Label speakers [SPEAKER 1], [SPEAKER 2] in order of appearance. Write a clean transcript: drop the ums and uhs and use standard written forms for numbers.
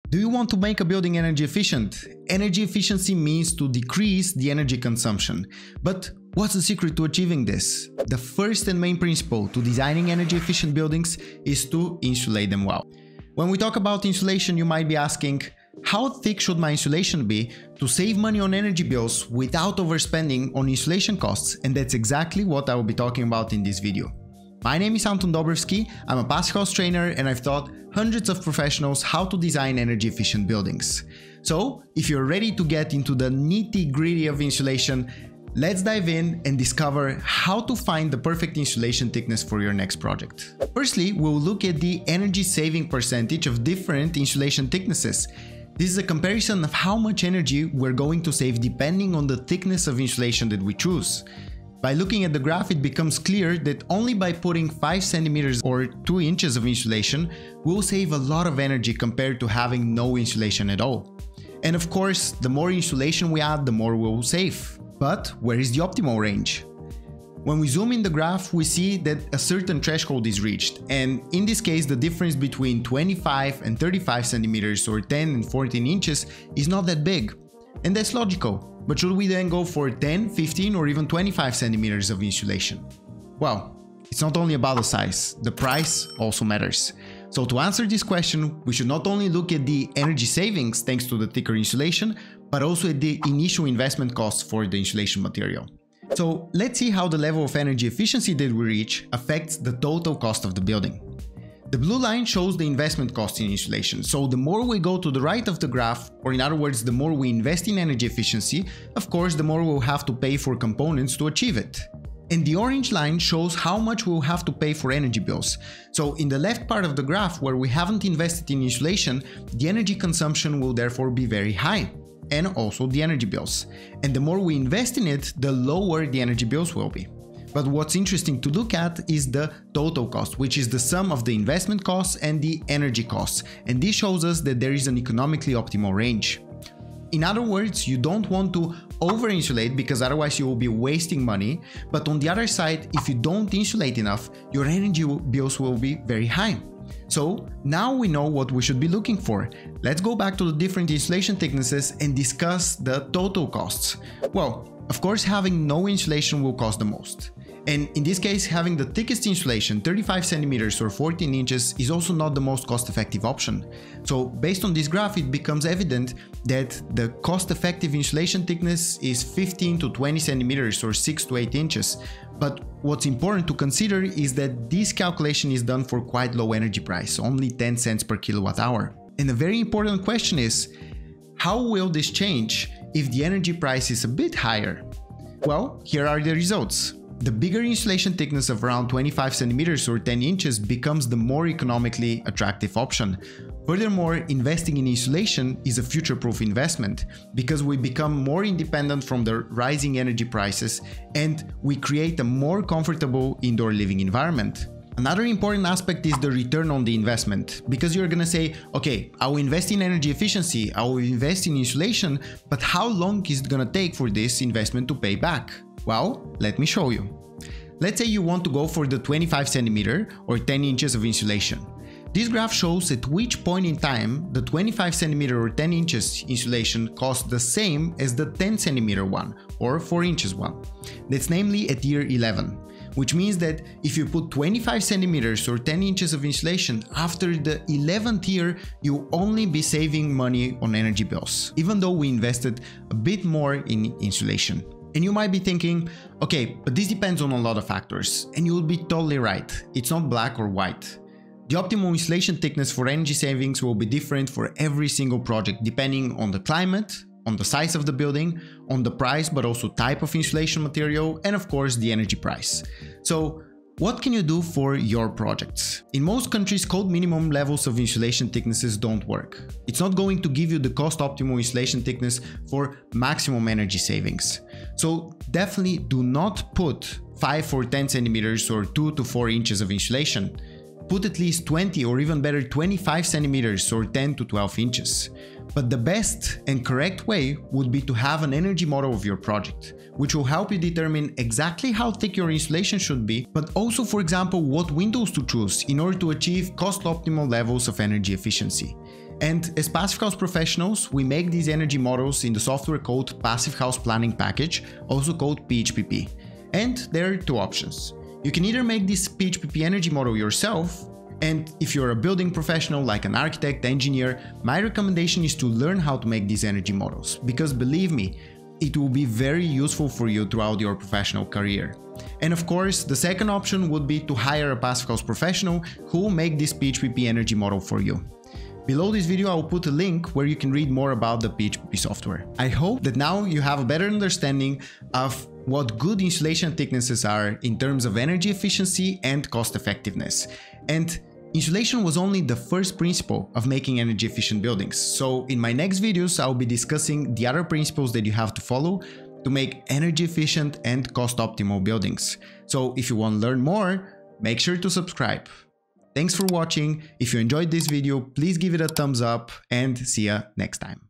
[SPEAKER 1] Do you want to make a building energy efficient? Energy efficiency means to decrease the energy consumption. But what's the secret to achieving this? The first and main principle to designing energy efficient buildings is to insulate them well. When we talk about insulation, you might be asking, how thick should my insulation be to save money on energy bills without overspending on insulation costs? And that's exactly what I will be talking about in this video. My name is Anton Dobrevski, I'm a passive house trainer and I've taught hundreds of professionals how to design energy efficient buildings. So, if you're ready to get into the nitty-gritty of insulation, let's dive in and discover how to find the perfect insulation thickness for your next project. Firstly, we'll look at the energy saving percentage of different insulation thicknesses. This is a comparison of how much energy we're going to save depending on the thickness of insulation that we choose. By looking at the graph, it becomes clear that only by putting 5 centimeters or 2 inches of insulation, we'll save a lot of energy compared to having no insulation at all. And of course, the more insulation we add, the more we'll save. But where is the optimal range? When we zoom in the graph, we see that a certain threshold is reached, and in this case the difference between 25 and 35 centimeters or 10 and 14 inches is not that big. And that's logical. But should we then go for 10, 15 or even 25 centimeters of insulation? Well, it's not only about the size, the price also matters. So to answer this question, we should not only look at the energy savings thanks to the thicker insulation, but also at the initial investment costs for the insulation material. So let's see how the level of energy efficiency that we reach affects the total cost of the building. The blue line shows the investment cost in insulation, so the more we go to the right of the graph, or in other words, the more we invest in energy efficiency, of course, the more we'll have to pay for components to achieve it. And the orange line shows how much we'll have to pay for energy bills. So in the left part of the graph, where we haven't invested in insulation, the energy consumption will therefore be very high, and also the energy bills. And the more we invest in it, the lower the energy bills will be. But what's interesting to look at is the total cost, which is the sum of the investment costs and the energy costs. And this shows us that there is an economically optimal range. In other words, you don't want to over-insulate because otherwise you will be wasting money. But on the other side, if you don't insulate enough, your energy bills will be very high. So now we know what we should be looking for. Let's go back to the different insulation thicknesses and discuss the total costs. Well, of course, having no insulation will cost the most. And in this case, having the thickest insulation, 35 centimeters or 14 inches, is also not the most cost-effective option. So based on this graph, it becomes evident that the cost-effective insulation thickness is 15 to 20 centimeters or 6 to 8 inches. But what's important to consider is that this calculation is done for quite low energy price, only 10 cents per kilowatt hour. And a very important question is, how will this change if the energy price is a bit higher? Well, here are the results. The bigger insulation thickness of around 25 centimeters or 10 inches becomes the more economically attractive option. Furthermore, investing in insulation is a future-proof investment because we become more independent from the rising energy prices and we create a more comfortable indoor living environment. Another important aspect is the return on the investment, because you're gonna say, okay, I will invest in energy efficiency, I will invest in insulation, but how long is it gonna take for this investment to pay back? Well, let me show you. Let's say you want to go for the 25 centimeter or 10 inches of insulation. This graph shows at which point in time the 25 centimeter or 10 inches insulation costs the same as the 10 centimeter one or 4 inches one. That's namely at year 11. Which means that if you put 25 centimeters or 10 inches of insulation after the 11th year, you'll only be saving money on energy bills, even though we invested a bit more in insulation. And you might be thinking, okay, but this depends on a lot of factors, and you will be totally right. It's not black or white. The optimal insulation thickness for energy savings will be different for every single project, depending on the climate, on the size of the building, on the price, but also type of insulation material, and of course the energy price. So what can you do for your projects? In most countries, code minimum levels of insulation thicknesses don't work. It's not going to give you the cost optimal insulation thickness for maximum energy savings. So definitely do not put 5 or 10 centimeters or 2 to 4 inches of insulation. Put at least 20 or even better 25 centimeters or 10 to 12 inches. But the best and correct way would be to have an energy model of your project, which will help you determine exactly how thick your insulation should be, but also, for example, what windows to choose in order to achieve cost-optimal levels of energy efficiency. And as passive house professionals, we make these energy models in the software called Passive House Planning Package, also called PHPP. And there are two options. You can either make this PHPP energy model yourself, and if you're a building professional like an architect, engineer, my recommendation is to learn how to make these energy models, because believe me, it will be very useful for you throughout your professional career. And of course, the second option would be to hire a passive house professional who will make this PHPP energy model for you. Below this video, I will put a link where you can read more about the PHPP software. I hope that now you have a better understanding of what good insulation thicknesses are in terms of energy efficiency and cost effectiveness. And insulation was only the first principle of making energy efficient buildings. So in my next videos, I'll be discussing the other principles that you have to follow to make energy efficient and cost optimal buildings. So if you want to learn more, make sure to subscribe. Thanks for watching. If you enjoyed this video, please give it a thumbs up and see ya next time.